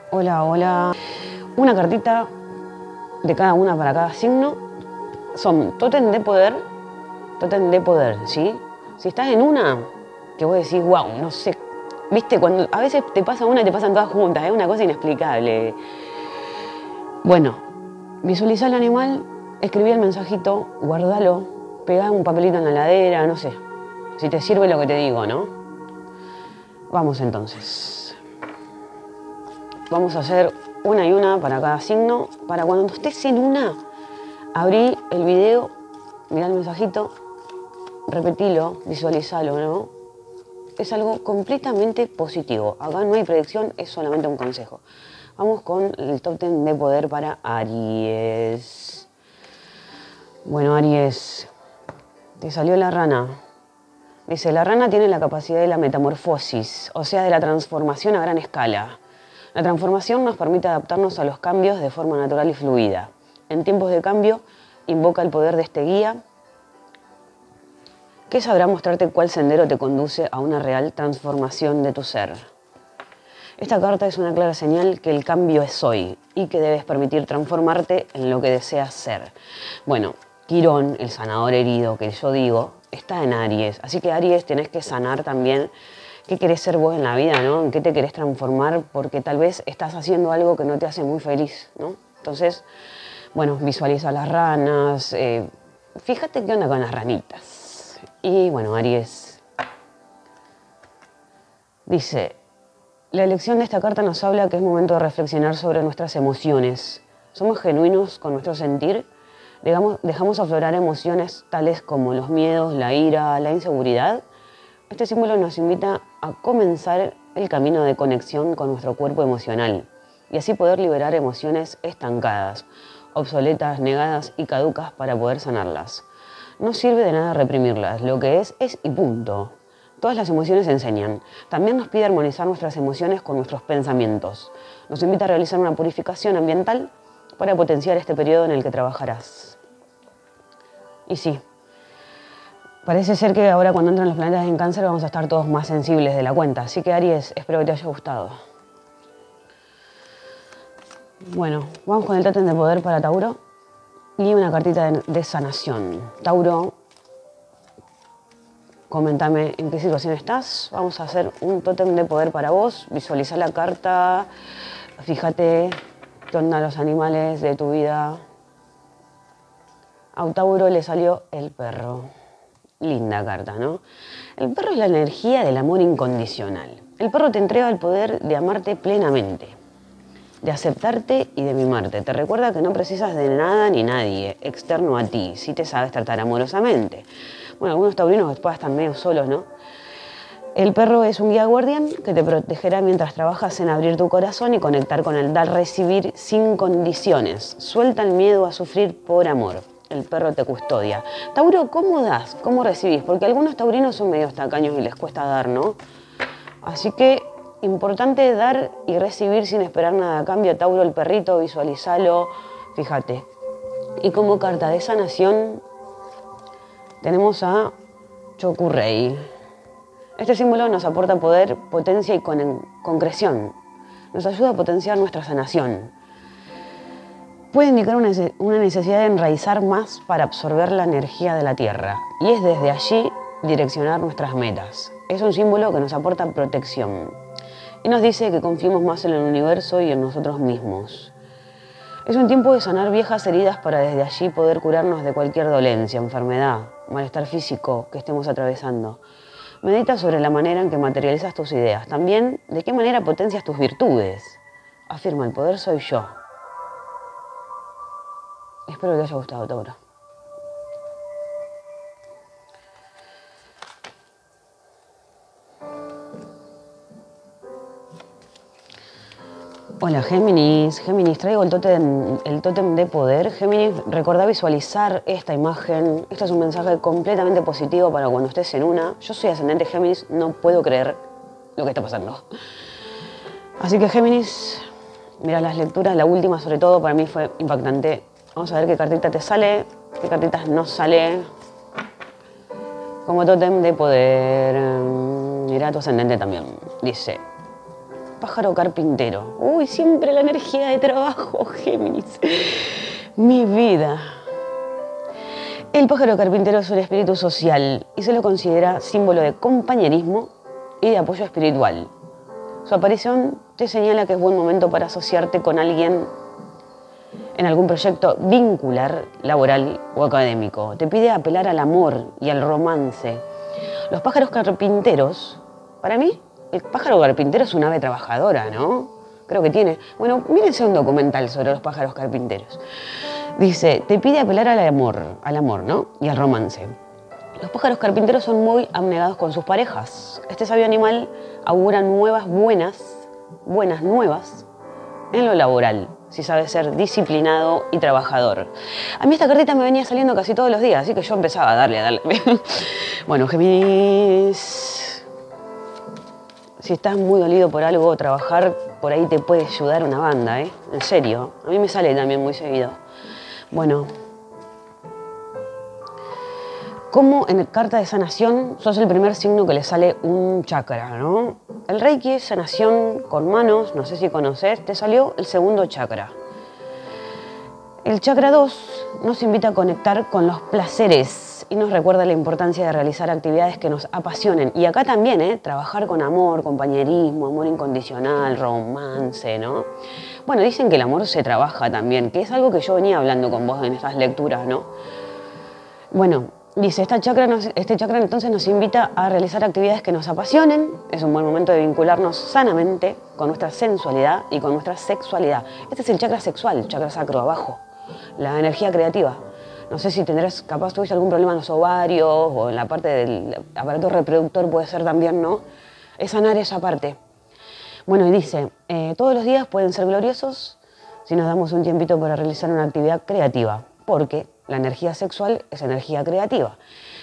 Hola, hola. Una cartita de cada una para cada signo. Son tótem de poder, ¿sí? Si estás en una, que vos decís, wow, no sé. Viste, cuando a veces te pasa una y te pasan todas juntas, es una cosa inexplicable. Bueno, visualizá el animal, escribí el mensajito, guardalo, pegá un papelito en la heladera, no sé. Si te sirve lo que te digo, ¿no? Vamos entonces. Vamos a hacer una y una para cada signo. Para cuando estés en una, abrí el video, mirá el mensajito, repetilo, visualizalo, ¿no? Es algo completamente positivo. Acá no hay predicción, es solamente un consejo. Vamos con el tótem de poder para Aries. Bueno, Aries, te salió la rana. Dice, la rana tiene la capacidad de la metamorfosis, o sea, de la transformación a gran escala. La transformación nos permite adaptarnos a los cambios de forma natural y fluida. En tiempos de cambio, invoca el poder de este guía, que sabrá mostrarte cuál sendero te conduce a una real transformación de tu ser. Esta carta es una clara señal que el cambio es hoy y que debes permitir transformarte en lo que deseas ser. Bueno, Quirón, el sanador herido que yo digo, está en Aries. Así que Aries, tenés que sanar también qué querés ser vos en la vida, ¿no? En qué te querés transformar, porque tal vez estás haciendo algo que no te hace muy feliz, ¿no? Entonces, bueno, visualiza las ranas, fíjate qué onda con las ranitas. Y bueno, Aries dice, la elección de esta carta nos habla que es momento de reflexionar sobre nuestras emociones. ¿Somos genuinos con nuestro sentir? ¿Dejamos aflorar emociones tales como los miedos, la ira, la inseguridad? Este símbolo nos invita a comenzar el camino de conexión con nuestro cuerpo emocional y así poder liberar emociones estancadas, obsoletas, negadas y caducas para poder sanarlas. No sirve de nada reprimirlas, lo que es y punto. Todas las emociones enseñan. También nos pide armonizar nuestras emociones con nuestros pensamientos. Nos invita a realizar una purificación ambiental para potenciar este periodo en el que trabajarás. Y sí, parece ser que ahora cuando entran los planetas en Cáncer vamos a estar todos más sensibles de la cuenta. Así que Aries, espero que te haya gustado. Bueno, vamos con el tótem de poder para Tauro y una cartita de sanación. Tauro, coméntame en qué situación estás. Vamos a hacer un tótem de poder para vos. Visualiza la carta. Fíjate qué onda los animales de tu vida. A Tauro le salió el perro. Linda carta, ¿no? El perro es la energía del amor incondicional. El perro te entrega el poder de amarte plenamente, de aceptarte y de mimarte. Te recuerda que no precisas de nada ni nadie externo a ti, si te sabes tratar amorosamente. Bueno, algunos taurinos después están medio solos, ¿no? El perro es un guía guardián que te protegerá mientras trabajas en abrir tu corazón y conectar con el dar-recibir sin condiciones. Suelta el miedo a sufrir por amor. El perro te custodia. Tauro, ¿cómo das? ¿Cómo recibís? Porque algunos taurinos son medio tacaños y les cuesta dar, ¿no? Así que, importante dar y recibir sin esperar nada a cambio. Tauro, el perrito, visualizalo, fíjate. Y como carta de sanación, tenemos a Chokurrey. Este símbolo nos aporta poder, potencia y concreción. Nos ayuda a potenciar nuestra sanación. Puede indicar una necesidad de enraizar más para absorber la energía de la Tierra. Y es desde allí direccionar nuestras metas. Es un símbolo que nos aporta protección. Y nos dice que confiemos más en el universo y en nosotros mismos. Es un tiempo de sanar viejas heridas para desde allí poder curarnos de cualquier dolencia, enfermedad, malestar físico que estemos atravesando. Medita sobre la manera en que materializas tus ideas. También, de qué manera potencias tus virtudes. Afirma, el poder soy yo. Espero que te haya gustado, Tauro. Hola, Géminis. Géminis, traigo el tótem de poder. Géminis, recordá visualizar esta imagen. Esto es un mensaje completamente positivo para cuando estés en una. Yo soy ascendente Géminis, no puedo creer lo que está pasando. Así que, Géminis, mira las lecturas. La última, sobre todo, para mí fue impactante. Vamos a ver qué cartita te sale, qué cartitas no sale. Como tótem de poder. Mira tu ascendente también. Dice, pájaro carpintero. Uy, siempre la energía de trabajo, Géminis. Mi vida. El pájaro carpintero es un espíritu social y se lo considera símbolo de compañerismo y de apoyo espiritual. Su aparición te señala que es buen momento para asociarte con alguien en algún proyecto vincular, laboral o académico. Te pide apelar al amor y al romance. Los pájaros carpinteros, para mí, el pájaro carpintero es un ave trabajadora, ¿no? Creo que tiene... Bueno, mírense un documental sobre los pájaros carpinteros. Dice, te pide apelar al amor, ¿no? Y al romance. Los pájaros carpinteros son muy abnegados con sus parejas. Este sabio animal augura buenas nuevas en lo laboral, si sabe ser disciplinado y trabajador. A mí esta cartita me venía saliendo casi todos los días, así que yo empezaba a darle. Bueno, Géminis, si estás muy dolido por algo, trabajar por ahí te puede ayudar una banda, ¿eh? En serio, a mí me sale también muy seguido. Bueno, como en carta de sanación, sos el primer signo que le sale un chakra, ¿no? El Reiki es sanación con manos, no sé si conoces, te salió el segundo chakra. El chakra 2 nos invita a conectar con los placeres y nos recuerda la importancia de realizar actividades que nos apasionen. Y acá también, trabajar con amor, compañerismo, amor incondicional, romance, ¿no? Bueno, dicen que el amor se trabaja también, que es algo que yo venía hablando con vos en estas lecturas, ¿no? Bueno, dice, este chakra entonces nos invita a realizar actividades que nos apasionen. Es un buen momento de vincularnos sanamente con nuestra sensualidad y con nuestra sexualidad. Este es el chakra sexual, el chakra sacro abajo, la energía creativa. No sé si capaz tuviste algún problema en los ovarios o en la parte del aparato reproductor, puede ser también, ¿no? Es sanar esa parte. Bueno, y dice, todos los días pueden ser gloriosos si nos damos un tiempito para realizar una actividad creativa, porque la energía sexual es energía creativa.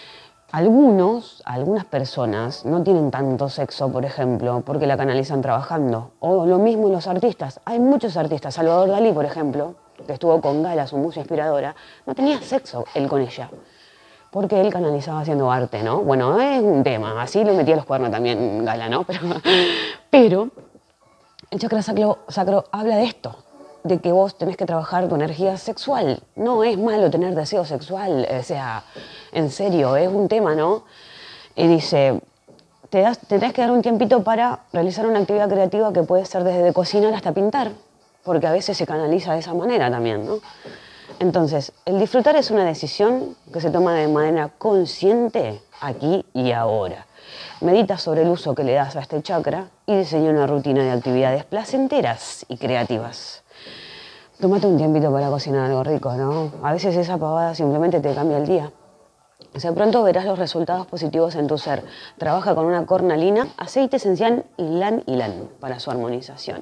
Algunas personas no tienen tanto sexo, por ejemplo, porque la canalizan trabajando. O lo mismo los artistas. Hay muchos artistas. Salvador Dalí, por ejemplo, que estuvo con Gala, su musa inspiradora, no tenía sexo él con ella, porque él canalizaba haciendo arte, ¿no? Bueno, es un tema. Así le metía los cuernos también Gala, ¿no? Pero el chakra sacro habla de esto, de que vos tenés que trabajar tu energía sexual. No es malo tener deseo sexual, o sea, en serio, es un tema, ¿no? Y dice, te tenés que dar un tiempito para realizar una actividad creativa que puede ser desde cocinar hasta pintar, porque a veces se canaliza de esa manera también, ¿no? Entonces, el disfrutar es una decisión que se toma de manera consciente aquí y ahora. Medita sobre el uso que le das a este chakra y diseña una rutina de actividades placenteras y creativas. Tómate un tiempito para cocinar algo rico, ¿no? A veces esa pavada simplemente te cambia el día. O sea, pronto verás los resultados positivos en tu ser. Trabaja con una cornalina, aceite esencial ylang ylang para su armonización.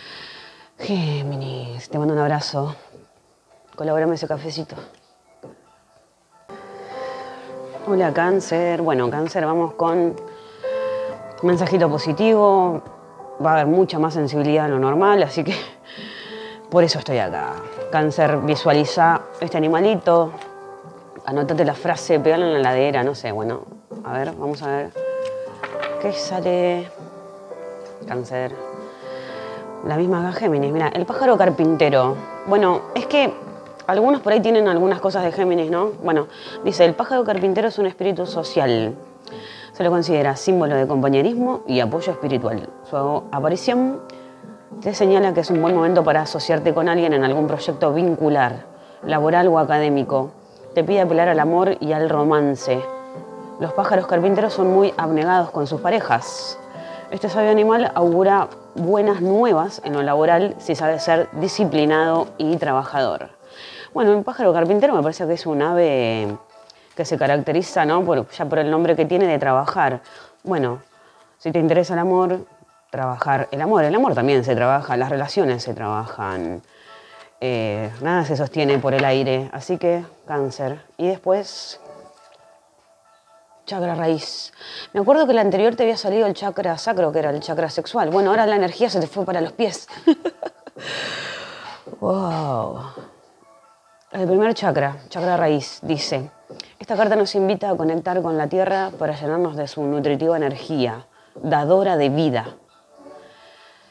Géminis, te mando un abrazo. Colabórame ese cafecito. Hola, Cáncer. Bueno, Cáncer, vamos con un mensajito positivo. Va a haber mucha más sensibilidad de lo normal, así que por eso estoy acá. Cáncer, visualiza este animalito. Anótate la frase, pegala en la heladera, no sé, bueno. A ver, vamos a ver. ¿Qué sale? Cáncer. La misma Géminis. Mira, el pájaro carpintero. Bueno, es que algunos por ahí tienen algunas cosas de Géminis, ¿no? Bueno, dice, el pájaro carpintero es un espíritu social. Se lo considera símbolo de compañerismo y apoyo espiritual. Su aparición te señala que es un buen momento para asociarte con alguien en algún proyecto vincular, laboral o académico. Te pide apelar al amor y al romance. Los pájaros carpinteros son muy abnegados con sus parejas. Este sabio animal augura buenas nuevas en lo laboral si sabe ser disciplinado y trabajador. Bueno, el pájaro carpintero me parece que es un ave que se caracteriza, ¿no? Ya por el nombre que tiene de trabajar. Bueno, si te interesa el amor, trabajar el amor. El amor también se trabaja, las relaciones se trabajan. Nada se sostiene por el aire. Así que, Cáncer. Y después, chakra raíz. Me acuerdo que el anterior te había salido el chakra sacro, que era el chakra sexual. Bueno, ahora la energía se te fue para los pies. Wow. El primer chakra, chakra raíz, dice, esta carta nos invita a conectar con la tierra para llenarnos de su nutritiva energía, dadora de vida.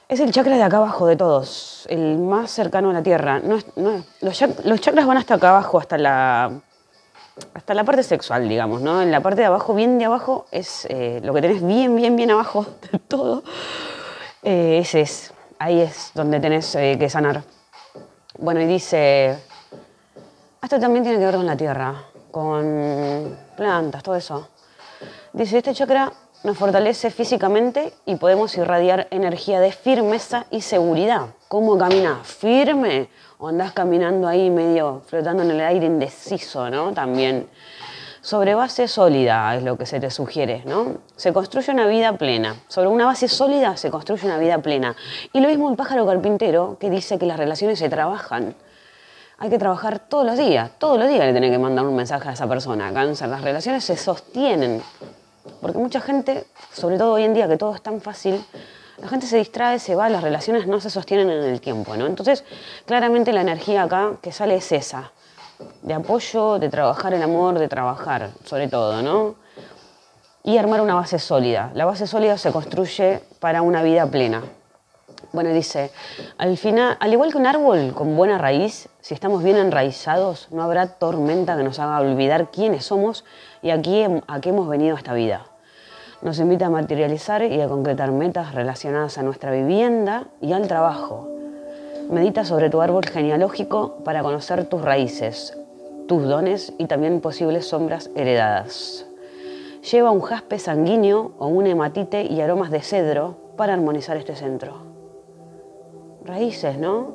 Es el chakra de acá abajo de todos, el más cercano a la tierra. Los chakras van hasta acá abajo, hasta la parte sexual, digamos, ¿no? En la parte de abajo, bien de abajo, es lo que tenés bien abajo de todo. Ese es, ahí es donde tenés que sanar. Bueno, y dice, esto también tiene que ver con la tierra, con plantas, todo eso. Dice, este chakra nos fortalece físicamente y podemos irradiar energía de firmeza y seguridad. ¿Cómo caminas? ¿Firme? ¿O andás caminando ahí medio flotando en el aire indeciso, ¿no? También. Sobre base sólida es lo que se te sugiere, ¿no? Se construye una vida plena. Sobre una base sólida se construye una vida plena. Y lo mismo el pájaro carpintero que dice que las relaciones se trabajan. Hay que trabajar todos los días le tenés que mandar un mensaje a esa persona. Cáncer, las relaciones se sostienen. Porque mucha gente, sobre todo hoy en día que todo es tan fácil, la gente se distrae, se va, las relaciones no se sostienen en el tiempo, ¿no? Entonces, claramente la energía acá que sale es esa, de apoyo, de trabajar el amor, de trabajar, sobre todo, ¿no? Y armar una base sólida. La base sólida se construye para una vida plena. Bueno, dice, al final, al igual que un árbol con buena raíz, si estamos bien enraizados, no habrá tormenta que nos haga olvidar quiénes somos y a qué hemos venido a esta vida. Nos invita a materializar y a concretar metas relacionadas a nuestra vivienda y al trabajo. Medita sobre tu árbol genealógico para conocer tus raíces, tus dones y también posibles sombras heredadas. Lleva un jaspe sanguíneo o una hematite y aromas de cedro para armonizar este centro. Raíces, ¿no?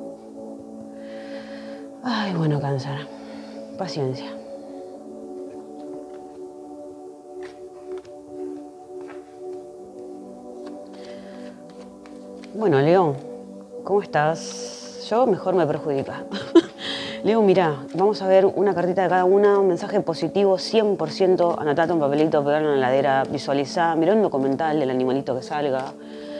Ay, bueno, Cáncer. Paciencia. Bueno, Leo, ¿cómo estás? Yo mejor me perjudica. Leo, mirá, vamos a ver una cartita de cada una, un mensaje positivo 100%, anotate un papelito, pegarlo en la heladera, visualizá, mirá un documental del animalito que salga.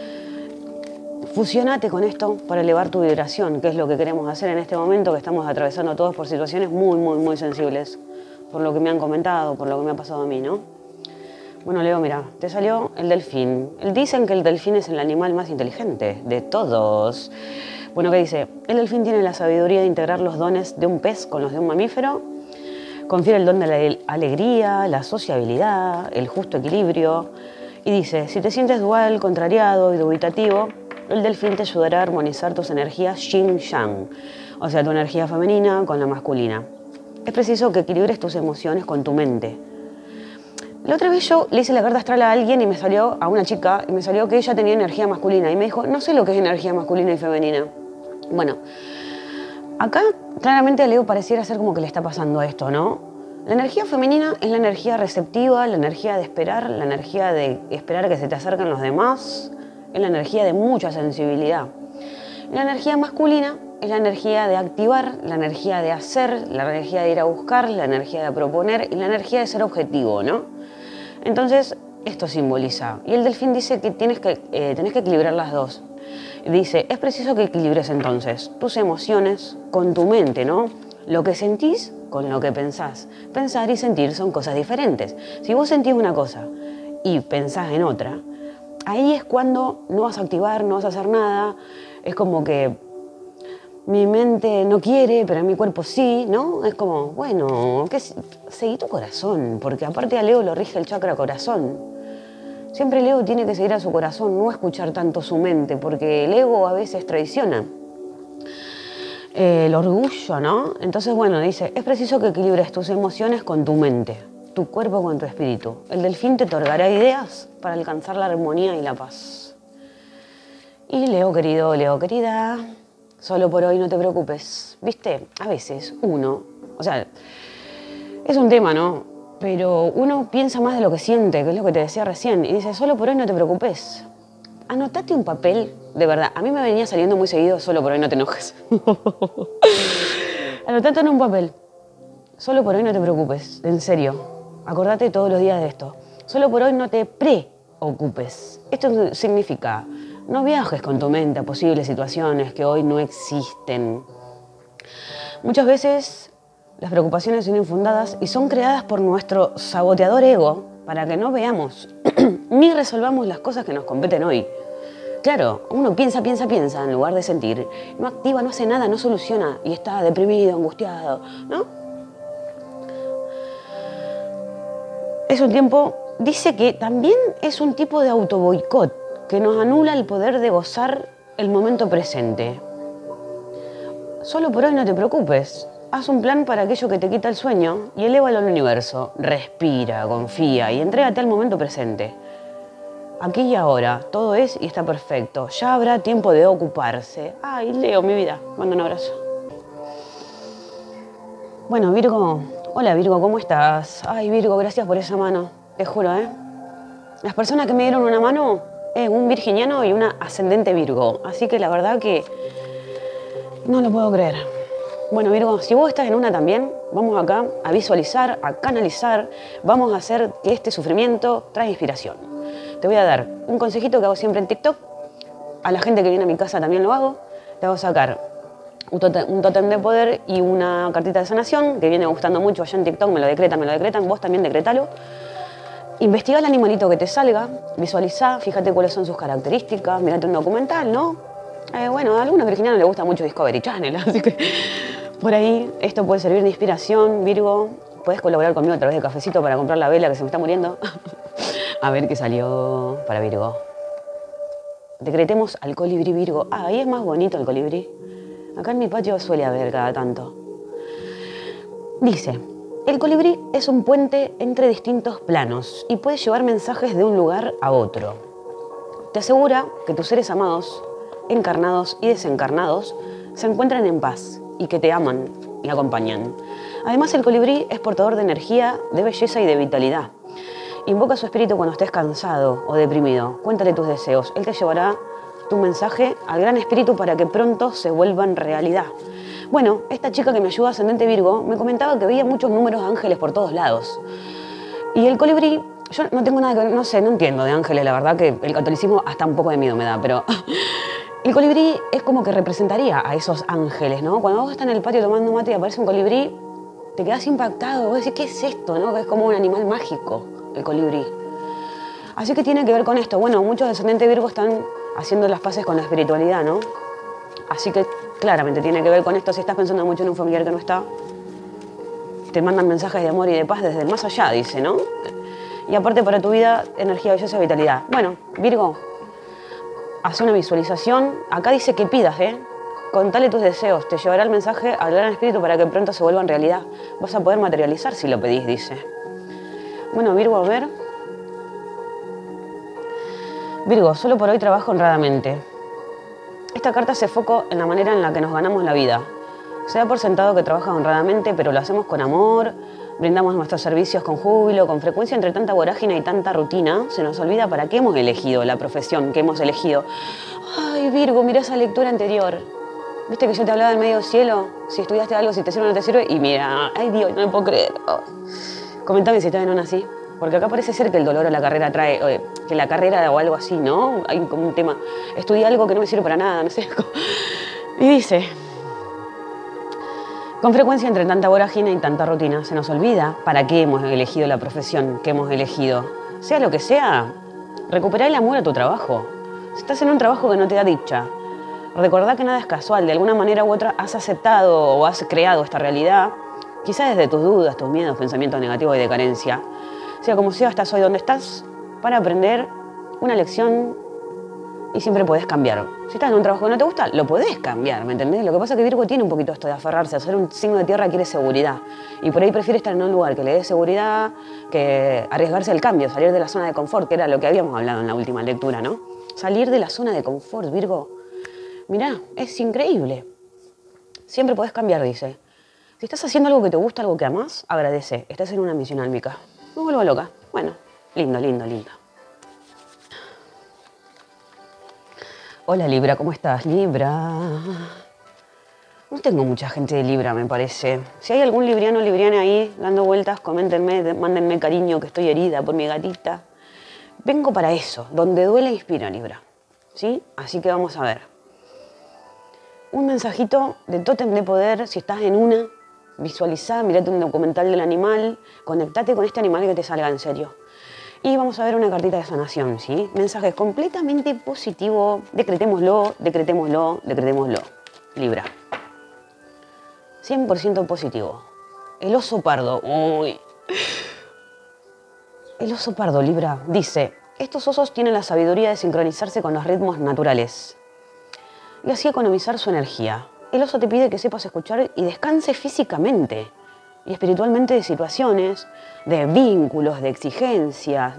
Fusionate con esto para elevar tu vibración, que es lo que queremos hacer en este momento, que estamos atravesando todos por situaciones muy sensibles, por lo que me han comentado, por lo que me ha pasado a mí, ¿no? Bueno, Leo, mira, te salió el delfín. Dicen que el delfín es el animal más inteligente de todos. Bueno, ¿qué dice? El delfín tiene la sabiduría de integrar los dones de un pez con los de un mamífero, confiere el don de la alegría, la sociabilidad, el justo equilibrio, y dice, si te sientes dual, contrariado y dubitativo, el delfín te ayudará a armonizar tus energías yin-yang, o sea, tu energía femenina con la masculina. Es preciso que equilibres tus emociones con tu mente. La otra vez yo le hice la carta astral a alguien y me salió, a una chica, y me salió que ella tenía energía masculina. Y me dijo, no sé lo que es energía masculina y femenina. Bueno, acá claramente a Leo pareciera ser como que le está pasando esto, ¿no? La energía femenina es la energía receptiva, la energía de esperar, la energía de esperar que se te acerquen los demás, es la energía de mucha sensibilidad. La energía masculina es la energía de activar, la energía de hacer, la energía de ir a buscar, la energía de proponer y la energía de ser objetivo, ¿no? Entonces, esto simboliza. Y el delfín dice que tenés que equilibrar las dos. Dice, es preciso que equilibres entonces tus emociones con tu mente, ¿no? Lo que sentís con lo que pensás. Pensar y sentir son cosas diferentes. Si vos sentís una cosa y pensás en otra, ahí es cuando no vas a activar, no vas a hacer nada. Es como que mi mente no quiere, pero mi cuerpo sí, ¿no? Es como, bueno, seguí tu corazón, porque aparte a Leo lo rige el chakra corazón. Siempre Leo tiene que seguir a su corazón, no escuchar tanto su mente, porque el ego a veces traiciona. El orgullo, ¿no? Entonces, bueno, dice, es preciso que equilibres tus emociones con tu mente, tu cuerpo con tu espíritu. El delfín te otorgará ideas para alcanzar la armonía y la paz. Y Leo querido, Leo querida, solo por hoy no te preocupes. ¿Viste? A veces uno, o sea, es un tema, ¿no? Pero uno piensa más de lo que siente, que es lo que te decía recién, y dice, solo por hoy no te preocupes. Anotate un papel, de verdad. A mí me venía saliendo muy seguido, solo por hoy no te enojes. Anotate en un papel. Solo por hoy no te preocupes, en serio. Acordate todos los días de esto. Solo por hoy no te preocupes. Esto significa, no viajes con tu mente a posibles situaciones que hoy no existen. Muchas veces las preocupaciones son infundadas y son creadas por nuestro saboteador ego para que no veamos ni resolvamos las cosas que nos competen hoy. Claro, uno piensa en lugar de sentir. No activa, no hace nada, no soluciona y está deprimido, angustiado, ¿no? Es un tiempo, dice que también es un tipo de autoboicot que nos anula el poder de gozar el momento presente. Solo por hoy no te preocupes. Haz un plan para aquello que te quita el sueño y elévalo al universo. Respira, confía y entrégate al momento presente. Aquí y ahora, todo es y está perfecto. Ya habrá tiempo de ocuparse. Ay, Leo, mi vida, mando un abrazo. Bueno, Virgo. Hola, Virgo, ¿cómo estás? Ay, Virgo, gracias por esa mano. Te juro, ¿eh? Las personas que me dieron una mano, un virginiano y una ascendente Virgo. Así que la verdad que no lo puedo creer. Bueno, Virgo, si vos estás en una también, vamos acá a visualizar, a canalizar. Vamos a hacer que este sufrimiento traiga inspiración. Te voy a dar un consejito que hago siempre en TikTok. A la gente que viene a mi casa también lo hago. Te voy a sacar un tótem de poder y una cartita de sanación que viene gustando mucho allá en TikTok. Me lo decretan. Vos también decretalo. Investiga el animalito que te salga. Visualiza, fíjate cuáles son sus características. Mírate un documental, ¿no? Bueno, a algunos virginianos les gusta mucho Discovery Channel, así que por ahí esto puede servir de inspiración. Virgo, puedes colaborar conmigo a través de Cafecito para comprar la vela que se me está muriendo. A ver qué salió para Virgo. Decretemos al colibrí Virgo. Ah, ahí es más bonito el colibrí. Acá en mi patio suele haber cada tanto. Dice, el colibrí es un puente entre distintos planos y puede llevar mensajes de un lugar a otro. Te asegura que tus seres amados, encarnados y desencarnados, se encuentran en paz y que te aman y acompañan. Además, el colibrí es portador de energía, de belleza y de vitalidad. Invoca su espíritu cuando estés cansado o deprimido. Cuéntale tus deseos. Él te llevará tu mensaje al gran espíritu para que pronto se vuelvan realidad. Bueno, esta chica que me ayuda, ascendente Virgo, me comentaba que veía muchos números de ángeles por todos lados. Y el colibrí, yo no tengo nada que ver, no sé, no entiendo de ángeles, la verdad que el catolicismo hasta un poco de miedo me da, pero el colibrí es como que representaría a esos ángeles, ¿no? Cuando vos estás en el patio tomando mate y aparece un colibrí, te quedás impactado, vos decís, ¿qué es esto, no? Que es como un animal mágico, el colibrí. Así que tiene que ver con esto. Bueno, muchos descendientes Virgo están haciendo las paces con la espiritualidad, ¿no? Así que claramente tiene que ver con esto. Si estás pensando mucho en un familiar que no está, te mandan mensajes de amor y de paz desde el más allá, dice, ¿no? Y aparte para tu vida, energía, belleza y vitalidad. Bueno, Virgo, haz una visualización. Acá dice que pidas, ¿eh? Contale tus deseos. Te llevará el mensaje al gran espíritu para que pronto se vuelvan realidad. Vas a poder materializar si lo pedís, dice. Bueno, Virgo, a ver. Virgo, solo por hoy trabajo honradamente. Esta carta hace foco en la manera en la que nos ganamos la vida. Se da por sentado que trabajas honradamente, pero lo hacemos con amor, brindamos nuestros servicios con júbilo, con frecuencia. Entre tanta vorágine y tanta rutina, se nos olvida para qué hemos elegido la profesión que hemos elegido. Ay, Virgo, mirá esa lectura anterior. ¿Viste que yo te hablaba del medio cielo? Si estudiaste algo, si te sirve o no te sirve. Y mira, ay Dios, no me puedo creer. Oh. Comentame si estás en una así. Porque acá parece ser que el dolor o la carrera trae, que la carrera o algo así, ¿no? Hay como un tema, estudié algo que no me sirve para nada, no sé. Y dice, con frecuencia entre tanta vorágine y tanta rutina, se nos olvida para qué hemos elegido la profesión que hemos elegido. Sea lo que sea, recuperá el amor a tu trabajo. Si estás en un trabajo que no te da dicha, recordá que nada es casual, de alguna manera u otra has aceptado o has creado esta realidad, quizás desde tus dudas, tus miedos, pensamientos negativos y de carencia. Sea como sea, estás hoy donde estás para aprender una lección y siempre podés cambiar. Si estás en un trabajo que no te gusta, lo podés cambiar, ¿me entendés? Lo que pasa es que Virgo tiene un poquito esto de aferrarse, hacer un signo de tierra quiere seguridad. Y por ahí prefiere estar en un lugar que le dé seguridad, que arriesgarse al cambio, salir de la zona de confort, que era lo que habíamos hablado en la última lectura, ¿no? Salir de la zona de confort, Virgo. Mirá, es increíble. Siempre podés cambiar, dice. Si estás haciendo algo que te gusta, algo que amás, agradece. Estás en una misión álmica. Me vuelvo loca. Bueno, lindo, lindo, lindo. Hola Libra, ¿cómo estás? Libra. No tengo mucha gente de Libra, me parece. Si hay algún libriano o libriana ahí dando vueltas, coméntenme, mándenme cariño, que estoy herida por mi gatita. Vengo para eso, donde duele inspira, Libra. ¿Sí? Así que vamos a ver. Un mensajito de tótem de poder, si estás en una, visualizá, mirate un documental del animal, conectate con este animal que te salga en serio. Y vamos a ver una cartita de sanación, ¿sí? Mensaje completamente positivo. Decretémoslo, decretémoslo, decretémoslo. Libra. 100% positivo. El oso pardo. Uy. El oso pardo, Libra, dice: estos osos tienen la sabiduría de sincronizarse con los ritmos naturales y así economizar su energía. El oso te pide que sepas escuchar y descanses físicamente y espiritualmente de situaciones, de vínculos, de exigencias,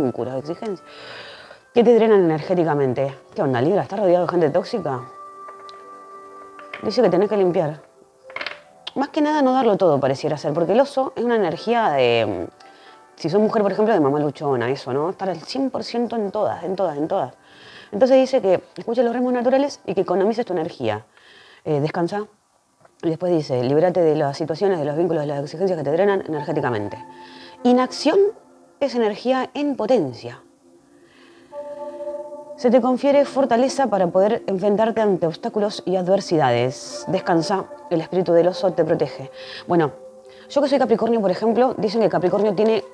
que te drenan energéticamente. ¿Qué onda, Libra? ¿Estás rodeado de gente tóxica? Dice que tenés que limpiar. Más que nada no darlo todo, pareciera ser, porque el oso es una energía de... Si sos mujer, por ejemplo, de mamá luchona, eso, ¿no? Estar al 100% en todas, en todas, en todas. Entonces dice que escuches los ritmos naturales y que economices tu energía. Descansa. Y después dice: libérate de las situaciones, de los vínculos, de las exigencias que te drenan energéticamente. Inacción es energía en potencia. Se te confiere fortaleza para poder enfrentarte ante obstáculos y adversidades. Descansa, el espíritu del oso te protege. Bueno, yo que soy Capricornio, por ejemplo, dicen que Capricornio tiene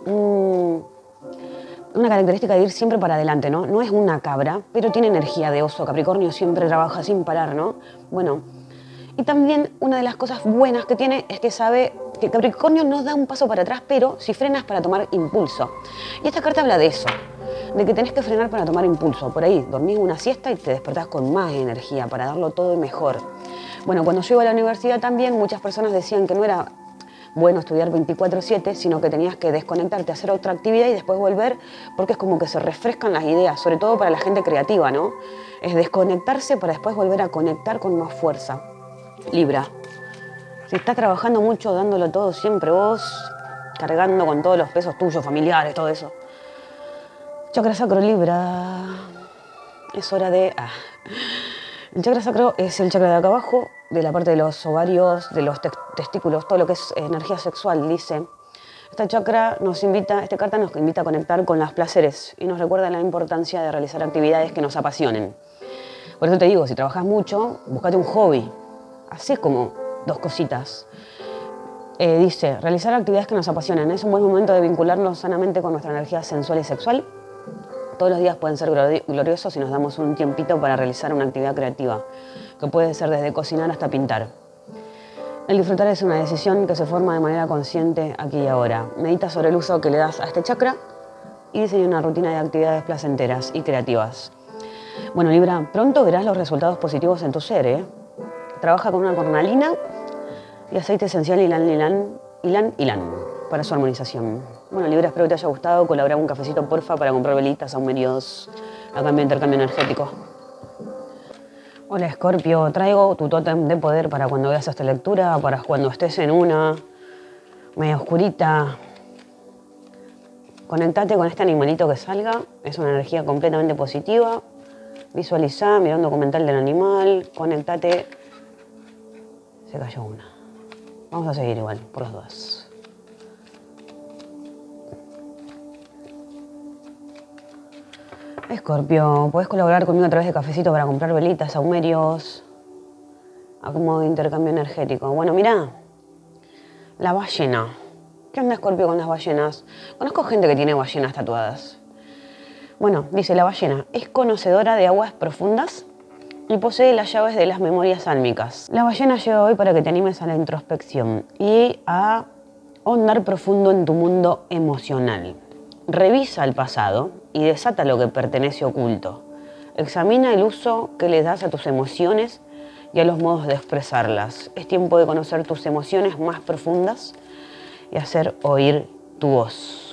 una característica de ir siempre para adelante, ¿no? No es una cabra, pero tiene energía de oso. Capricornio siempre trabaja sin parar, ¿no? Bueno, y también una de las cosas buenas que tiene es que sabe que Capricornio no da un paso para atrás, pero si frenas para tomar impulso. Y esta carta habla de eso, de que tenés que frenar para tomar impulso. Por ahí dormís una siesta y te despertás con más energía para darlo todo mejor. Bueno, cuando yo iba a la universidad también muchas personas decían que no era bueno estudiar 24/7, sino que tenías que desconectarte, hacer otra actividad y después volver, porque es como que se refrescan las ideas, sobre todo para la gente creativa, ¿no? Es desconectarse para después volver a conectar con más fuerza. Libra, si estás trabajando mucho, dándolo todo siempre vos, cargando con todos los pesos tuyos, familiares, todo eso. Chakra sacro, Libra, es hora de... El chakra sacro es el chakra de acá abajo, de la parte de los ovarios, de los testículos, todo lo que es energía sexual, dice. Esta carta nos invita a conectar con los placeres y nos recuerda la importancia de realizar actividades que nos apasionen. Por eso te digo, si trabajas mucho, búscate un hobby. Hacé como 2 cositas. Dice: realizar actividades que nos apasionan. Es un buen momento de vincularnos sanamente con nuestra energía sensual y sexual. Todos los días pueden ser gloriosos si nos damos un tiempito para realizar una actividad creativa, que puede ser desde cocinar hasta pintar. El disfrutar es una decisión que se forma de manera consciente aquí y ahora. Medita sobre el uso que le das a este chakra y diseña una rutina de actividades placenteras y creativas. Bueno, Libra, pronto verás los resultados positivos en tu ser, ¿eh? Trabaja con una cornalina y aceite esencial ylang-ylang para su armonización. Bueno, Libra, espero que te haya gustado. Colabora un cafecito, porfa, para comprar velitas, saumerios, a cambio de intercambio energético. Hola, Escorpio. Traigo tu tótem de poder para cuando veas esta lectura, para cuando estés en una media oscurita. Conectate con este animalito que salga. Es una energía completamente positiva. Visualizá, mirá un documental del animal. Conectate. Se cayó una. Vamos a seguir igual, por las dudas. Escorpio, podés colaborar conmigo a través de cafecito para comprar velitas, saumerios, a como de intercambio energético. Bueno, mirá, la ballena. ¿Qué onda, Escorpio, con las ballenas? Conozco gente que tiene ballenas tatuadas. Bueno, dice: la ballena es conocedora de aguas profundas y posee las llaves de las memorias álmicas. La ballena llega hoy para que te animes a la introspección y a ahondar profundo en tu mundo emocional. Revisa el pasado y desata lo que pertenece oculto. Examina el uso que le das a tus emociones y a los modos de expresarlas. Es tiempo de conocer tus emociones más profundas y hacer oír tu voz.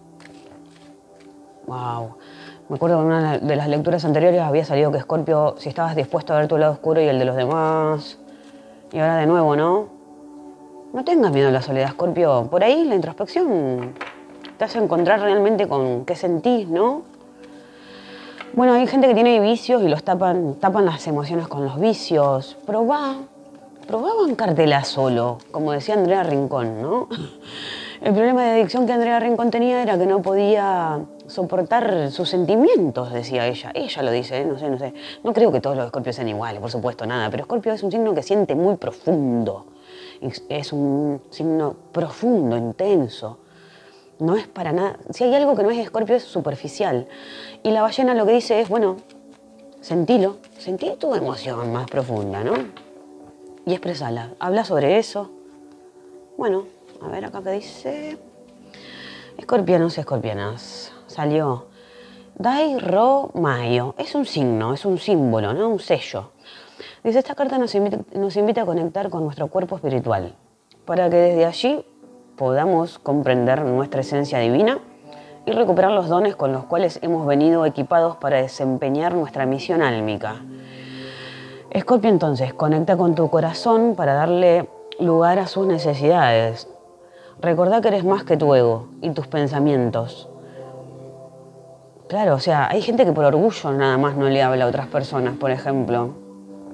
Wow. Me acuerdo que en una de las lecturas anteriores había salido que Escorpio, si estabas dispuesto a ver tu lado oscuro y el de los demás. Y ahora de nuevo, ¿no? No tengas miedo a la soledad, Escorpio. Por ahí la introspección te hace encontrar realmente con qué sentís, ¿no? Bueno, hay gente que tiene vicios y los tapan las emociones con los vicios. Probá bancártela solo, como decía Andrea Rincón, ¿no? El problema de adicción que Andrea Rincón tenía era que no podía soportar sus sentimientos, decía ella. Ella lo dice, ¿eh? No sé. No creo que todos los Escorpios sean iguales, por supuesto, nada. Pero Escorpio es un signo que siente muy profundo. Es un signo profundo, intenso. No es para nada. Si hay algo que no es Escorpio, es superficial. Y la ballena lo que dice es, bueno, sentilo, sentí tu emoción más profunda, ¿no? Y expresala. Habla sobre eso. Bueno, a ver acá qué dice. Escorpianos y escorpianas. Salió Dai Ro Mayo. Es un signo, es un símbolo, ¿no? Un sello. Dice, esta carta nos invita a conectar con nuestro cuerpo espiritual, para que desde allí podamos comprender nuestra esencia divina y recuperar los dones con los cuales hemos venido equipados para desempeñar nuestra misión álmica. Escorpio, entonces, conecta con tu corazón para darle lugar a sus necesidades. Recordá que eres más que tu ego y tus pensamientos. Claro, o sea, hay gente que por orgullo nada más no le habla a otras personas, por ejemplo.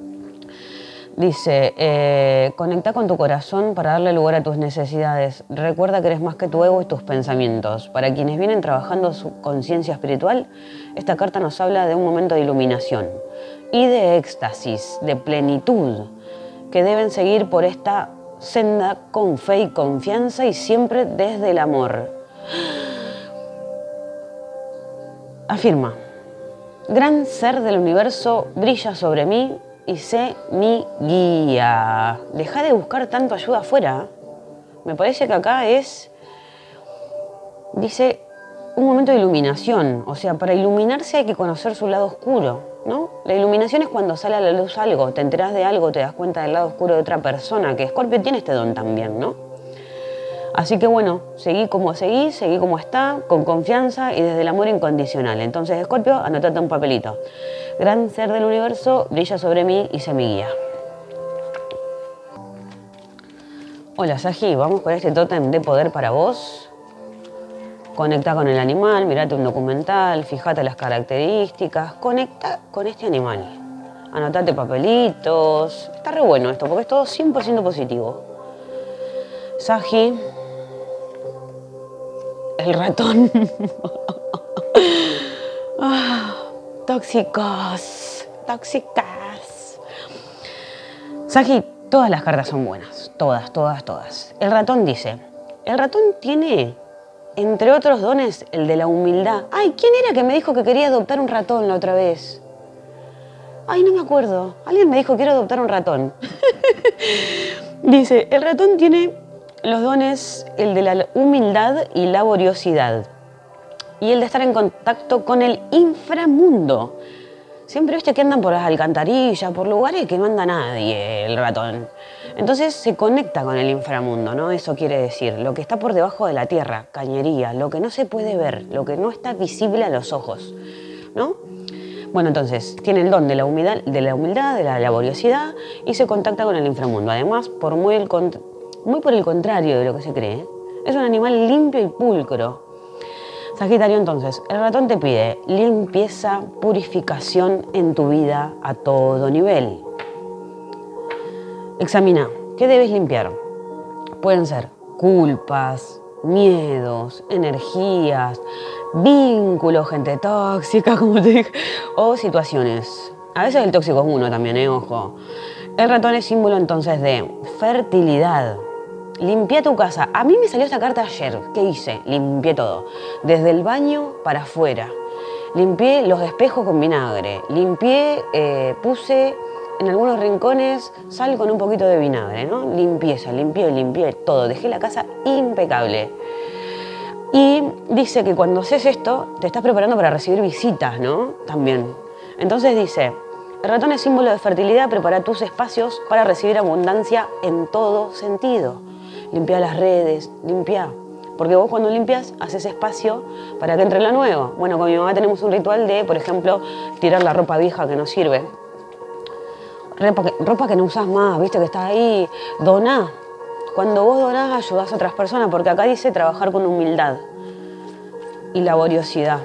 Dice, conecta con tu corazón para darle lugar a tus necesidades. Recuerda que eres más que tu ego y tus pensamientos. Para quienes vienen trabajando su conciencia espiritual, esta carta nos habla de un momento de iluminación y de éxtasis, de plenitud, que deben seguir por esta senda con fe y confianza y siempre desde el amor. Afirma, gran ser del universo brilla sobre mí y sé mi guía. Deja de buscar tanto ayuda afuera. Me parece que acá dice, un momento de iluminación. O sea, para iluminarse hay que conocer su lado oscuro, ¿no? La iluminación es cuando sale a la luz algo, te enterás de algo, te das cuenta del lado oscuro de otra persona, que Escorpio tiene este don también, ¿no? Así que bueno, seguí como está, con confianza y desde el amor incondicional. Entonces, Escorpio, anotate un papelito. Gran ser del universo, brilla sobre mí y sé mi guía. Hola, Saji, vamos con este tótem de poder para vos. Conecta con el animal, mirate un documental, fíjate las características, conecta con este animal. Anotate papelitos. Está re bueno esto, porque es todo 100% positivo. Saji, el ratón. Tóxicas. Saji, todas las cartas son buenas. Todas. El ratón dice, el ratón tiene, entre otros dones, el de la humildad. Ay, ¿quién era que me dijo que quería adoptar un ratón la otra vez? Ay, no me acuerdo. Alguien me dijo que quiero adoptar un ratón. Dice, el ratón tiene los dones, el de la humildad y laboriosidad. Y el de estar en contacto con el inframundo. Siempre viste que andan por las alcantarillas, por lugares que no anda nadie, el ratón. Entonces se conecta con el inframundo, ¿no? Eso quiere decir, lo que está por debajo de la tierra, cañería, lo que no se puede ver, lo que no está visible a los ojos, ¿no? Bueno, entonces, tiene el don de la humildad, de la laboriosidad y se contacta con el inframundo. Además, muy por el contrario de lo que se cree, es un animal limpio y pulcro. Sagitario, entonces, el ratón te pide limpieza, purificación en tu vida a todo nivel. Examina, ¿qué debes limpiar? Pueden ser culpas, miedos, energías, vínculos, gente tóxica, como te dije, o situaciones. A veces el tóxico es uno también, ojo. El ratón es símbolo entonces de fertilidad. Limpié tu casa. A mí me salió esta carta ayer. ¿Qué hice? Limpié todo. Desde el baño para afuera. Limpié los espejos con vinagre. Puse en algunos rincones sal con un poquito de vinagre, ¿no? Limpieza, limpié todo. Dejé la casa impecable. Y dice que cuando haces esto, te estás preparando para recibir visitas, ¿no? También. Entonces dice, el ratón es símbolo de fertilidad. Prepara tus espacios para recibir abundancia en todo sentido. Limpia las redes, limpia. Porque vos cuando limpias, haces espacio para que entre lo nuevo. Bueno, con mi mamá tenemos un ritual de, por ejemplo, tirar la ropa vieja que no sirve. Ropa que no usás más, viste que está ahí. Doná. Cuando vos donás, ayudás a otras personas. Porque acá dice trabajar con humildad y laboriosidad.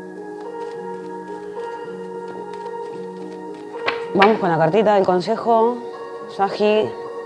Vamos con la cartita del consejo. Saji.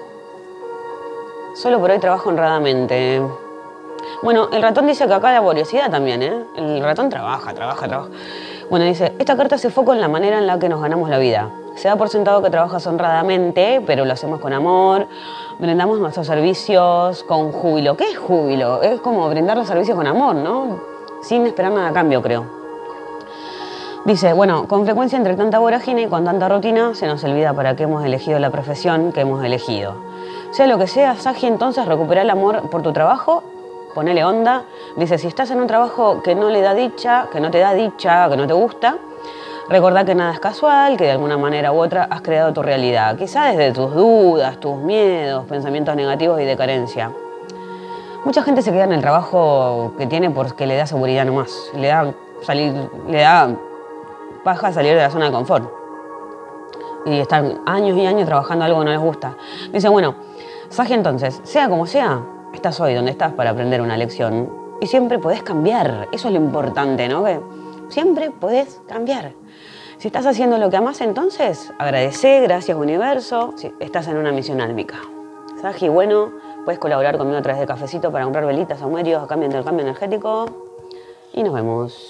Solo por hoy trabajo honradamente. Bueno, el ratón dice que acá laboriosidad también, ¿eh? El ratón trabaja. Bueno, dice, esta carta se enfoca en la manera en la que nos ganamos la vida. Se da por sentado que trabajas honradamente, pero lo hacemos con amor. Brindamos nuestros servicios con júbilo. ¿Qué es júbilo? Es como brindar los servicios con amor, ¿no? Sin esperar nada a cambio, creo. Dice, bueno, con frecuencia entre tanta vorágine y con tanta rutina se nos olvida para qué hemos elegido la profesión que hemos elegido. Sea lo que sea, Sagi, entonces recupera el amor por tu trabajo, ponele onda. Dice, si estás en un trabajo que no le da dicha, que no te da dicha, que no te gusta, recordá que nada es casual, que de alguna manera u otra has creado tu realidad. Quizá desde tus dudas, tus miedos, pensamientos negativos y de carencia. Mucha gente se queda en el trabajo que tiene porque le da seguridad nomás. Le da paja salir de la zona de confort. Y están años y años trabajando algo que no les gusta. Dice, bueno, Sagi, entonces, sea como sea, estás hoy donde estás para aprender una lección. Y siempre podés cambiar. Eso es lo importante, ¿no? Que siempre podés cambiar. Si estás haciendo lo que amás, entonces agradecé, gracias universo. Si estás en una misión álmica. Sagi, bueno, puedes colaborar conmigo a través de Cafecito para comprar velitas, saumerios, a cambio del cambio energético. Y nos vemos.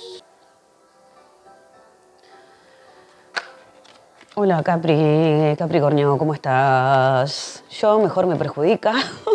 Hola Capricornio, ¿cómo estás? Yo mejor me perjudica.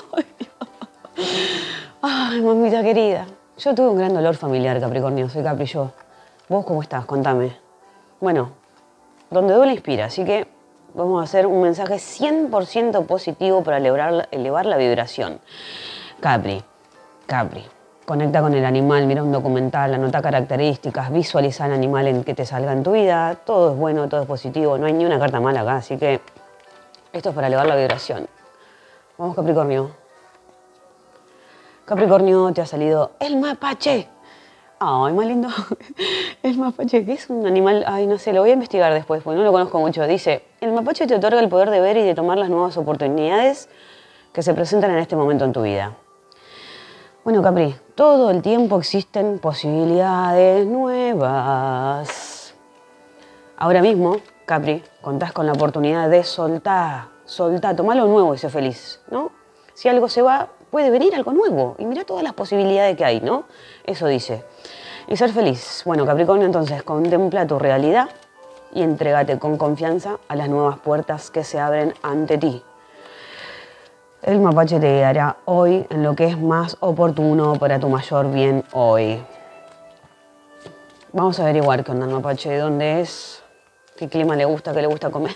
Ay, mamita querida. Yo tuve un gran dolor familiar, Capricornio, soy Capri yo. ¿Vos cómo estás? Contame. Bueno, donde duele inspira, así que vamos a hacer un mensaje 100% positivo para elevar la vibración. Capri. Conecta con el animal, mira un documental, anota características, visualiza el animal en que te salga en tu vida. Todo es bueno, todo es positivo, no hay ni una carta mala acá, así que esto es para elevar la vibración. Vamos, Capricornio. Capricornio, te ha salido el mapache. Ay, más lindo. El mapache, que es un animal, ay, no sé, lo voy a investigar después, porque no lo conozco mucho. Dice, el mapache te otorga el poder de ver y de tomar las nuevas oportunidades que se presentan en este momento en tu vida. Bueno, Capri, todo el tiempo existen posibilidades nuevas. Ahora mismo, Capri, contás con la oportunidad de soltar, tomar lo nuevo y ser feliz, ¿no? Si algo se va, puede venir algo nuevo. Y mira todas las posibilidades que hay, ¿no? Eso dice. Y ser feliz. Bueno, Capricornio, entonces, contempla tu realidad y entrégate con confianza a las nuevas puertas que se abren ante ti. El mapache te guiará hoy en lo que es más oportuno para tu mayor bien hoy. Vamos a averiguar qué onda el mapache, dónde es, qué clima le gusta, qué le gusta comer.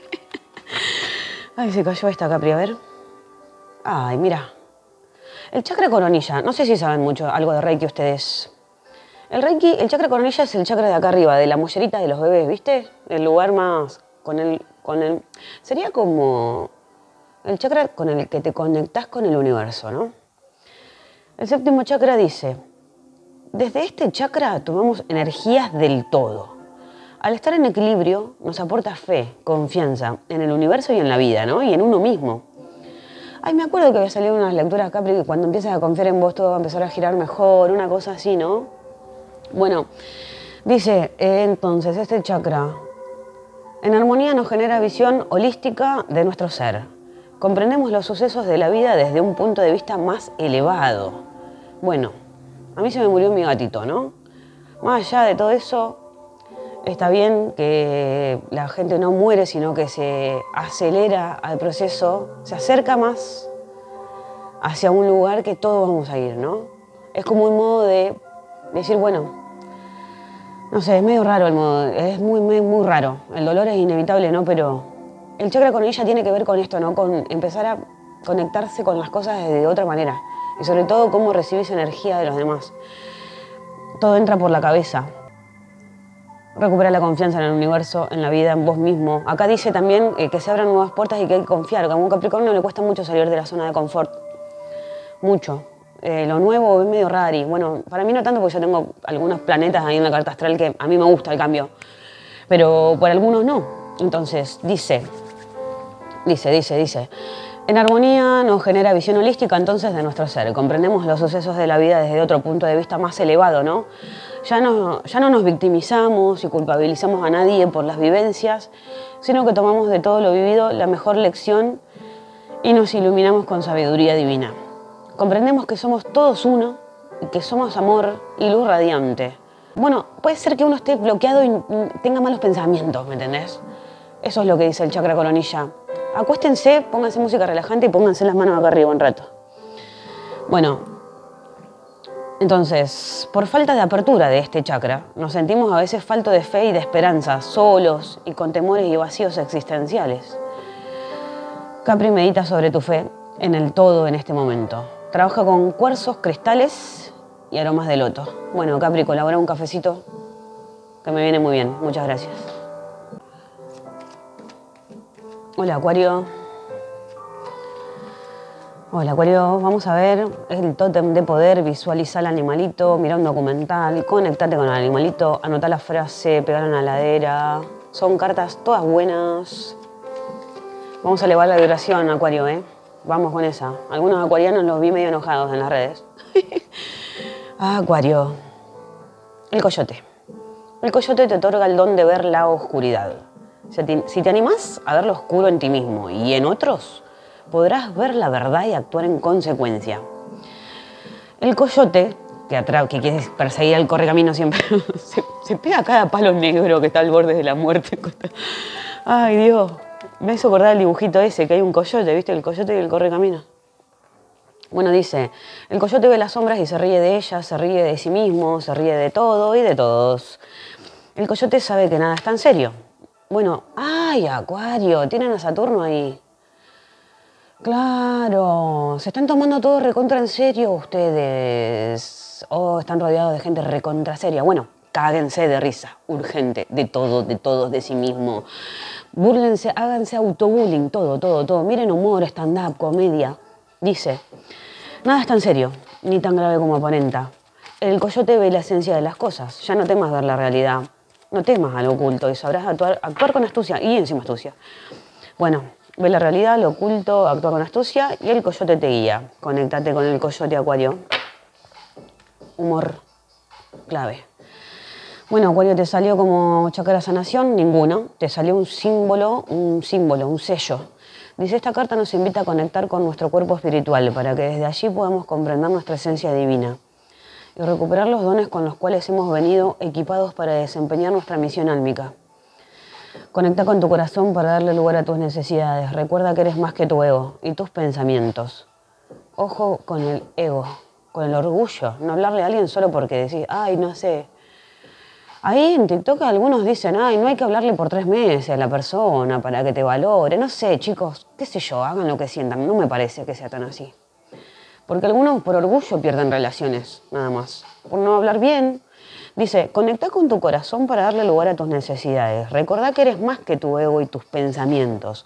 Ay, se cayó esta, Capri, a ver. Ay, mira. El chakra coronilla, no sé si saben mucho algo de Reiki ustedes. El chakra coronilla es el chakra de acá arriba, de la mollerita de los bebés, ¿viste? El lugar más sería como el chakra con el que te conectás con el universo, ¿no? El séptimo chakra dice, desde este chakra tomamos energías del todo. Al estar en equilibrio nos aporta fe, confianza en el universo y en la vida, ¿no? Y en uno mismo. Ay, me acuerdo que había salido unas lecturas, Capri, que cuando empiezas a confiar en vos todo va a empezar a girar mejor, una cosa así, ¿no? Bueno, dice, entonces, este chakra en armonía nos genera visión holística de nuestro ser. Comprendemos los sucesos de la vida desde un punto de vista más elevado. Bueno, a mí se me murió mi gatito, ¿no? Más allá de todo eso, está bien que la gente no muere, sino que se acelera al proceso, se acerca más hacia un lugar que todos vamos a ir, ¿no? Es como un modo de decir, bueno, no sé, es medio raro el modo, es muy raro. El dolor es inevitable, ¿no? Pero el chakra coronilla tiene que ver con esto, ¿no? Con empezar a conectarse con las cosas de otra manera. Y sobre todo, cómo recibís energía de los demás. Todo entra por la cabeza. Recupera la confianza en el universo, en la vida, en vos mismo. Acá dice también que se abran nuevas puertas y que hay que confiar. Que a un Capricornio le cuesta mucho salir de la zona de confort. Mucho. Lo nuevo es medio raro. Bueno, para mí no tanto porque yo tengo algunos planetas ahí en la carta astral que a mí me gusta el cambio. Pero por algunos no. Entonces, dice. En armonía nos genera visión holística entonces de nuestro ser. Comprendemos los sucesos de la vida desde otro punto de vista más elevado, ¿no? Ya no nos victimizamos y culpabilizamos a nadie por las vivencias, sino que tomamos de todo lo vivido la mejor lección y nos iluminamos con sabiduría divina. Comprendemos que somos todos uno y que somos amor y luz radiante. Bueno, puede ser que uno esté bloqueado y tenga malos pensamientos, ¿me entendés? Eso es lo que dice el chakra coronilla. Acuéstense, pónganse música relajante y pónganse las manos acá arriba un rato. Bueno, entonces, por falta de apertura de este chakra, nos sentimos a veces faltos de fe y de esperanza, solos y con temores y vacíos existenciales. Capri, medita sobre tu fe en el todo en este momento. Trabaja con cuarzos, cristales y aromas de loto. Bueno, Capri, colabora un cafecito que me viene muy bien. Muchas gracias. Hola, Acuario. Hola, Acuario. Vamos a ver el tótem de poder. Visualiza al animalito, mira un documental, conectate con el animalito, anotá la frase, pegar en la ladera. Son cartas todas buenas. Vamos a elevar la vibración, Acuario, ¿eh? Vamos con esa. Algunos acuarianos los vi medio enojados en las redes. Acuario. El coyote. El coyote te otorga el don de ver la oscuridad. Si te animás a ver lo oscuro en ti mismo y en otros, podrás ver la verdad y actuar en consecuencia. El coyote, que quiere perseguir al correcamino siempre, se pega a cada palo negro que está al borde de la muerte. Ay, Dios. Me hizo acordar el dibujito ese, que hay un coyote, ¿viste? El coyote y el correcamino. Bueno, dice, el coyote ve las sombras y se ríe de ellas, se ríe de sí mismo, se ríe de todo y de todos. El coyote sabe que nada está en serio. Bueno, ¡ay, Acuario! Tienen a Saturno ahí. Claro, se están tomando todo recontra en serio ustedes. Oh, están rodeados de gente recontra seria. Bueno, cáguense de risa, urgente, de todo, de todos, de sí mismo. Búrlense, háganse autobullying, todo. Miren humor, stand-up, comedia. Dice, nada es tan serio, ni tan grave como aparenta. El coyote ve la esencia de las cosas. Ya no temas ver la realidad. No temas al oculto y sabrás actuar con astucia y encima astucia. Bueno, ve la realidad, lo oculto, actúa con astucia y el coyote te guía. Conéctate con el coyote, Acuario. Humor clave. Bueno, Acuario, te salió como chakra sanación, ninguno. Te salió un símbolo, un sello. Dice, esta carta nos invita a conectar con nuestro cuerpo espiritual para que desde allí podamos comprender nuestra esencia divina y recuperar los dones con los cuales hemos venido equipados para desempeñar nuestra misión álmica. Conecta con tu corazón para darle lugar a tus necesidades. Recuerda que eres más que tu ego y tus pensamientos. Ojo con el ego, con el orgullo. No hablarle a alguien solo porque decís, ay, no sé. Ahí en TikTok algunos dicen, ay, no hay que hablarle por 3 meses a la persona para que te valore. No sé, chicos, qué sé yo, hagan lo que sientan. No me parece que sea tan así. Porque algunos por orgullo pierden relaciones, nada más. Por no hablar bien. Dice, conecta con tu corazón para darle lugar a tus necesidades. Recordá que eres más que tu ego y tus pensamientos.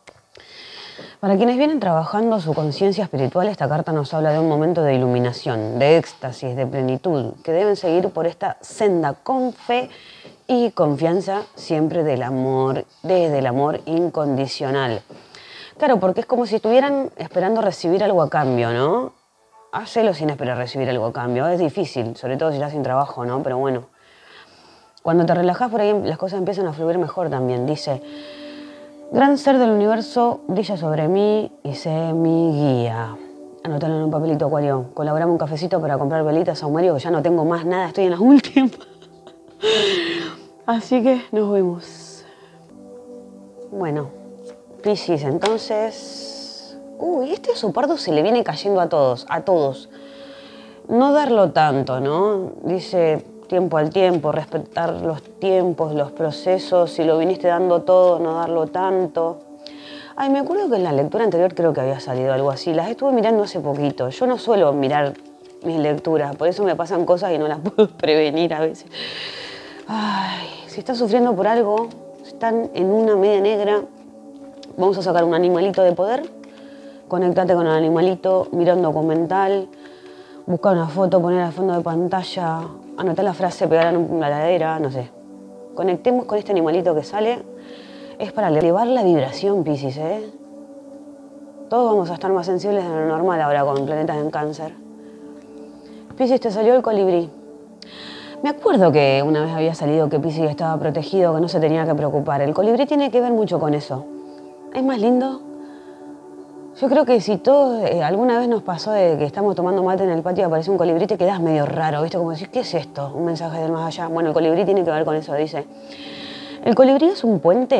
Para quienes vienen trabajando su conciencia espiritual, esta carta nos habla de un momento de iluminación, de éxtasis, de plenitud, que deben seguir por esta senda con fe y confianza siempre del amor, desde el amor incondicional. Claro, porque es como si estuvieran esperando recibir algo a cambio, ¿no? Hacelo sin esperar recibir algo a cambio. Es difícil, sobre todo si estás sin trabajo, ¿no? Pero bueno, cuando te relajás por ahí las cosas empiezan a fluir mejor también. Dice, gran ser del universo, brilla sobre mí y sé mi guía. Anótalo en un papelito, Acuario. Colaborame un cafecito para comprar velitas a Mario, que ya no tengo más nada, estoy en las últimas. Así que nos vemos. Bueno, Piscis, entonces... Uy, este oso pardo se le viene cayendo a todos, No darlo tanto, ¿no? Dice tiempo al tiempo, respetar los tiempos, los procesos, si lo viniste dando todo, no darlo tanto. Ay, me acuerdo que en la lectura anterior creo que había salido algo así. Las estuve mirando hace poquito. Yo no suelo mirar mis lecturas, por eso me pasan cosas y no las puedo prevenir a veces. Ay, si estás sufriendo por algo, si están en una media negra, vamos a sacar un animalito de poder. Conéctate con el animalito, mira un documental, busca una foto, poner al fondo de pantalla, anotá la frase, pegar en una ladera, no sé. Conectemos con este animalito que sale. Es para elevar la vibración, Piscis, ¿eh? Todos vamos a estar más sensibles de lo normal ahora con planetas en Cáncer. Piscis, te salió el colibrí. Me acuerdo que una vez había salido que Piscis estaba protegido, que no se tenía que preocupar. El colibrí tiene que ver mucho con eso. ¿Es más lindo? Yo creo que si todos, alguna vez nos pasó de que estamos tomando mate en el patio y aparece un colibrí, te quedás medio raro, ¿viste? Como decís, ¿qué es esto? Un mensaje del más allá. Bueno, el colibrí tiene que ver con eso, dice. El colibrí es un puente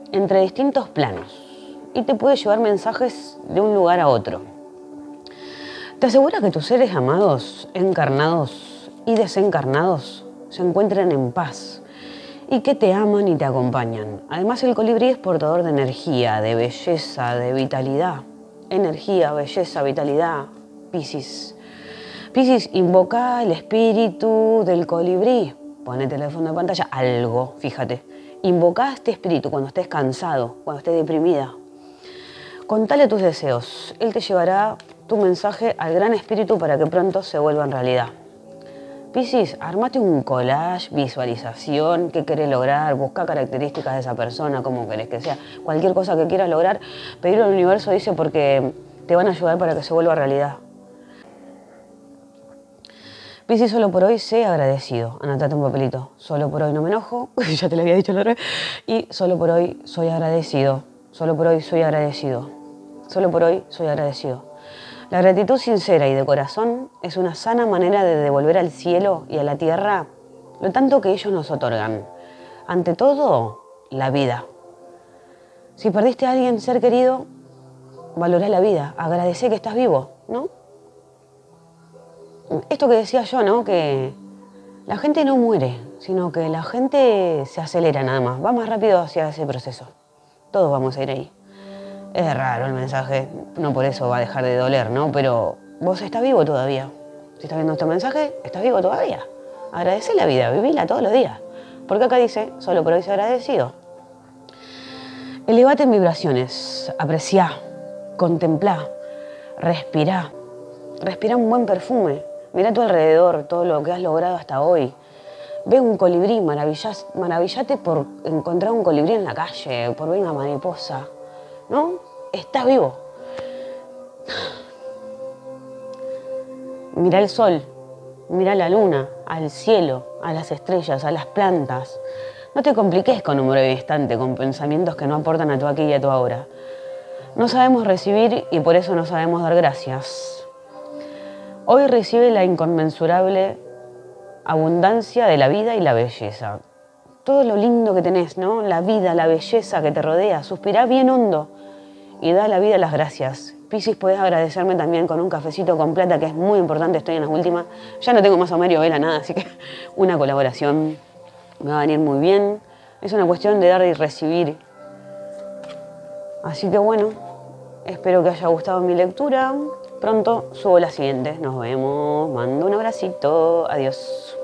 entre distintos planos y te puede llevar mensajes de un lugar a otro. Te asegura que tus seres amados, encarnados y desencarnados, se encuentren en paz y que te aman y te acompañan. Además, el colibrí es portador de energía, de belleza, de vitalidad. Energía, belleza, vitalidad, Piscis. Piscis, invoca el espíritu del colibrí. Ponete el fondo de pantalla, algo, fíjate. Invoca a este espíritu cuando estés cansado, cuando estés deprimida. Contale tus deseos. Él te llevará tu mensaje al gran espíritu para que pronto se vuelva en realidad. Piscis, armate un collage, visualización, qué querés lograr, busca características de esa persona, cómo querés que sea. Cualquier cosa que quieras lograr, pedirlo al universo, dice, porque te van a ayudar para que se vuelva realidad. Piscis, solo por hoy sé agradecido. Anotate un papelito. Solo por hoy no me enojo, ya te lo había dicho la otra vez. Y solo por hoy soy agradecido. Solo por hoy soy agradecido. Solo por hoy soy agradecido. La gratitud sincera y de corazón es una sana manera de devolver al cielo y a la tierra lo tanto que ellos nos otorgan. Ante todo, la vida. Si perdiste a alguien ser querido, valorá la vida. Agradecé que estás vivo, ¿no? Esto que decía yo, ¿no? Que la gente no muere, sino que la gente se acelera nada más. Va más rápido hacia ese proceso. Todos vamos a ir ahí. Es raro el mensaje, no por eso va a dejar de doler, ¿no? Pero vos estás vivo todavía. Si estás viendo este mensaje, estás vivo todavía. Agradecé la vida, vivila todos los días. Porque acá dice, solo por hoy soy agradecido. Elevate en vibraciones, apreciá, contemplá, respirá. Respirá un buen perfume. Mirá a tu alrededor, todo lo que has logrado hasta hoy. Ve un colibrí, maravillate por encontrar un colibrí en la calle, por ver una mariposa. ¿No? Estás vivo. Mirá el sol, mirá la luna, al cielo, a las estrellas, a las plantas. No te compliques con un breve instante, con pensamientos que no aportan a tu aquí y a tu ahora. No sabemos recibir y por eso no sabemos dar gracias. Hoy recibe la inconmensurable abundancia de la vida y la belleza. Todo lo lindo que tenés, ¿no? La vida, la belleza que te rodea. Suspirá bien hondo y da a la vida las gracias. Piscis, podés agradecerme también con un cafecito con plata, que es muy importante, estoy en las últimas. Ya no tengo más a Mario Vela, nada, así que una colaboración me va a venir muy bien. Es una cuestión de dar y recibir. Así que bueno, espero que haya gustado mi lectura. Pronto subo la siguiente. Nos vemos. Mando un abracito. Adiós.